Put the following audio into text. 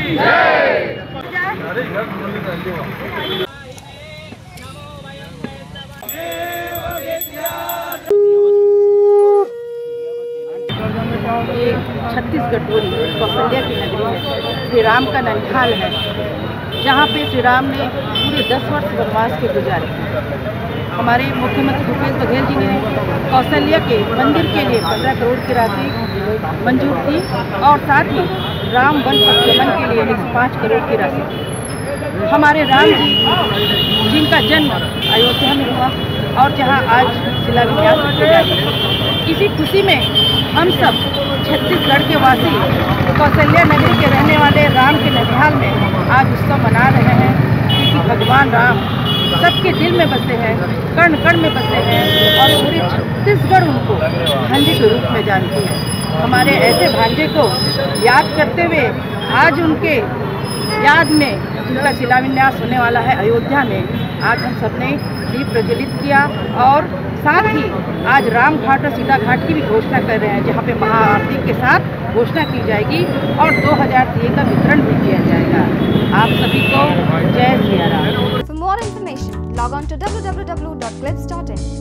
ये छत्तीसगढ़ डोरी कौशल्या की नगरी है, श्री राम का ननिहाल है, जहाँ पे श्री राम ने पूरे 10 वर्ष वनवास के गुजारे। हमारे मुख्यमंत्री भूपेश बघेल जी ने कौशल्या के मंदिर के लिए 15 करोड़ की राशि मंजूर की और साथ ही राम वन प्रगमन के लिए 105 करोड़ की राशि। हमारे राम जी जिनका जन्म अयोध्या में हुआ और जहाँ आज शिलान्यास किया जाएगा, इसी खुशी में हम सब छत्तीसगढ़ के वासी कौशल्या नगरी के रहने वाले राम के ननिहाल में आज उत्सव मना रहे हैं, क्योंकि भगवान राम सबके दिल में बसे हैं, कण कण में बसे हैं और पूरे छत्तीसगढ़ उनको भांजे के रूप में जानती है। हमारे ऐसे भांजे को याद करते हुए आज उनके याद में जिनका शिलान्यास होने वाला है अयोध्या में, आज हम सबने दीप प्रज्वलित किया और साथ ही आज राम घाट और सीता घाट की भी घोषणा कर रहे हैं, जहाँ पे महाआरती के साथ घोषणा की जाएगी और 2000 दिए का वितरण भी किया जाएगा। आप सभी को जय Siya Ram. For more information, log on to www.clips.in.